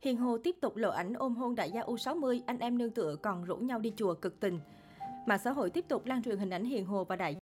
Hiền Hồ tiếp tục lộ ảnh ôm hôn đại gia U60, anh em nương tựa còn rủ nhau đi chùa cực tình. Mạng xã hội tiếp tục lan truyền hình ảnh Hiền Hồ và đại